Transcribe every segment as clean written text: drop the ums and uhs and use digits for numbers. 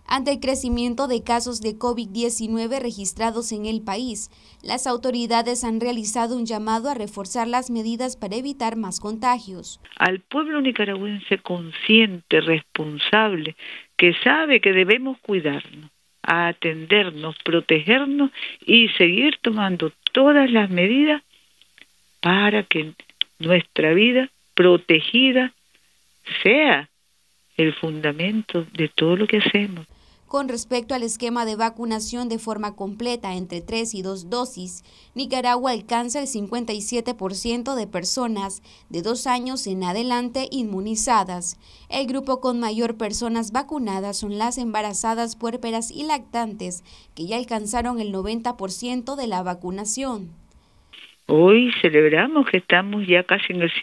Ante el crecimiento de casos de COVID-19 registrados en el país, las autoridades han realizado un llamado a reforzar las medidas para evitar más contagios. Al pueblo nicaragüense consciente, responsable, que sabe que debemos cuidarnos, atendernos, protegernos y seguir tomando todas las medidas para que nuestra vida protegida sea el fundamento de todo lo que hacemos. Con respecto al esquema de vacunación de forma completa entre 3 y 2 dosis, Nicaragua alcanza el 57% de personas de 2 años en adelante inmunizadas. El grupo con mayor personas vacunadas son las embarazadas, puérperas y lactantes, que ya alcanzaron el 90% de la vacunación. Hoy celebramos que estamos ya casi en el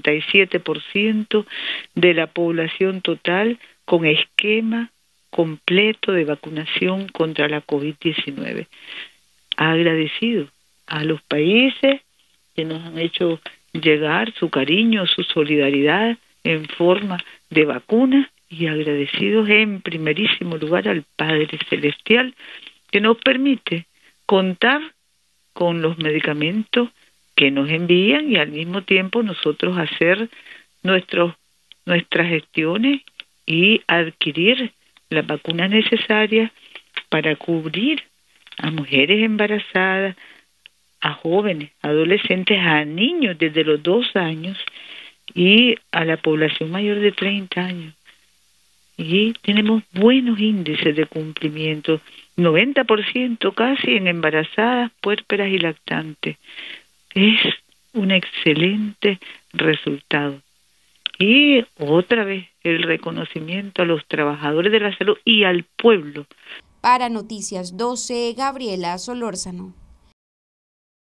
57% de la población total con esquema completo de vacunación contra la COVID-19. Agradecido a los países que nos han hecho llegar su cariño, su solidaridad en forma de vacunas y agradecidos en primerísimo lugar al Padre Celestial que nos permite contar con los medicamentos que nos envían y al mismo tiempo nosotros hacer nuestras gestiones y adquirir las vacunas necesarias para cubrir a mujeres embarazadas, a jóvenes, adolescentes, a niños desde los 2 años y a la población mayor de 30 años. Y tenemos buenos índices de cumplimiento, 90% casi en embarazadas, puérperas y lactantes. Es un excelente resultado. Y otra vez el reconocimiento a los trabajadores de la salud y al pueblo. Para Noticias 12, Gabriela Solórzano.